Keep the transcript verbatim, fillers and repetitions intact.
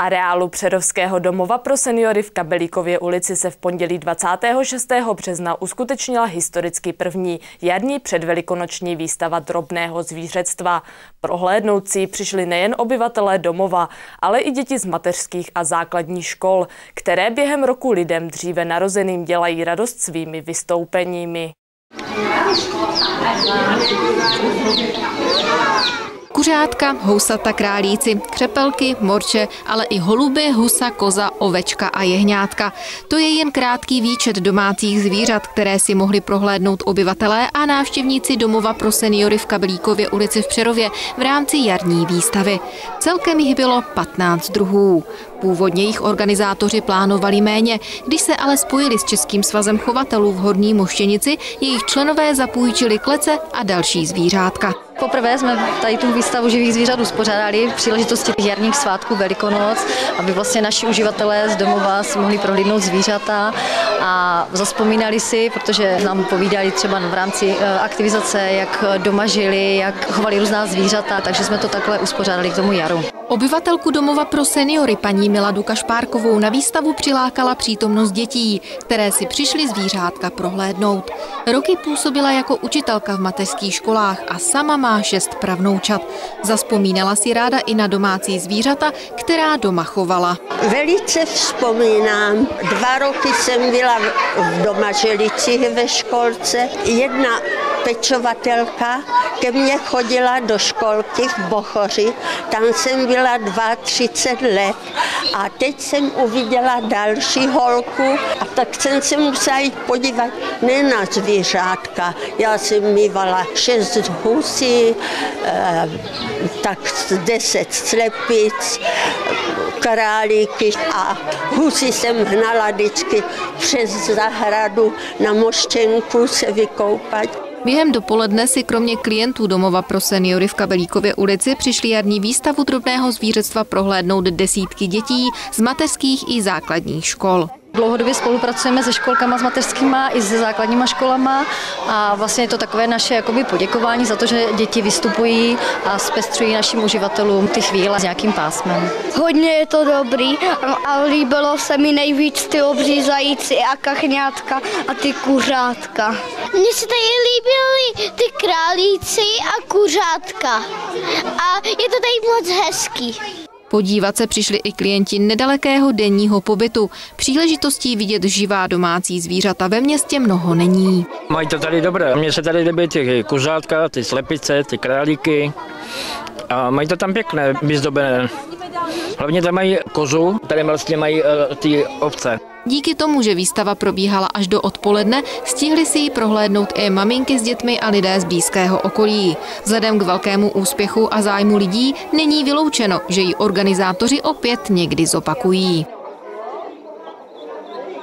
areálu Přerovského domova pro seniory v Kabelíkově ulici se v pondělí dvacátého šestého března uskutečnila historicky první jarní předvelikonoční výstava drobného zvířectva. Prohlédnout si přišli nejen obyvatelé domova, ale i děti z mateřských a základních škol, které během roku lidem dříve narozeným dělají radost svými vystoupeními. Kuřátka, housata, králíci, křepelky, morče, ale i holuby, husa, koza, ovečka a jehňátka. To je jen krátký výčet domácích zvířat, které si mohli prohlédnout obyvatelé a návštěvníci domova pro seniory v Kabelíkově ulici v Přerově v rámci jarní výstavy. Celkem jich bylo patnáct druhů. Původně jich organizátoři plánovali méně, když se ale spojili s Českým svazem chovatelů v Horní Moštěnici, jejich členové zapůjčili klece a další zvířátka. Poprvé jsme tady tu výstavu živých zvířat uspořádali v příležitosti jarních svátků Velikonoc, aby vlastně naši uživatelé z domova si mohli prohlídnout zvířata a zazpomínali si, protože nám povídali třeba v rámci aktivizace, jak doma žili, jak chovali různá zvířata, takže jsme to takhle uspořádali k tomu jaru. Obyvatelku domova pro seniory paní Miladu Kašpárkovou na výstavu přilákala přítomnost dětí, které si přišly zvířátka prohlédnout. Roky působila jako učitelka v mateřských školách a sama má šest pravnoučat. Zazpomínala si ráda i na domácí zvířata, která doma chovala. Velice vzpomínám. Dva roky jsem byla v Domaželicích ve školce. Jedna pečovatelka ke mně chodila do školky v Bochoři. Tam jsem byla třicet dva let a teď jsem uviděla další holku a tak jsem se musela jít podívat ne na zvířátka. Já jsem mývala šest husí, tak deset slepic, králíky a husy jsem hnala vždycky přes zahradu na Moštěnku se vykoupat. Během dopoledne si kromě klientů domova pro seniory v Kabelíkově ulici přišli jarní výstavu drobného zvířectva prohlédnout desítky dětí z mateřských i základních škol. Dlouhodobě spolupracujeme se školkama, s mateřskýma i se základníma školama a vlastně je to takové naše jakoby poděkování za to, že děti vystupují a zpestřují našim uživatelům ty chvíle s nějakým pásmem. Hodně je to dobrý a líbilo se mi nejvíc ty obří zajíci a kachňátka a ty kuřátka. Mně se tady líbily ty králíci a kuřátka a je to tady moc hezký. Podívat se přišli i klienti nedalekého denního pobytu. Příležitostí vidět živá domácí zvířata ve městě mnoho není. Mají to tady dobré. Mně se tady líbí ty kuřátka, ty slepice, ty králíky a mají to tam pěkné, vyzdobené. Hlavně tam mají kozu, tady vlastně mají uh, ty ovce. Díky tomu, že výstava probíhala až do odpoledne, stihli si ji prohlédnout i maminky s dětmi a lidé z blízkého okolí. Vzhledem k velkému úspěchu a zájmu lidí není vyloučeno, že ji organizátoři opět někdy zopakují.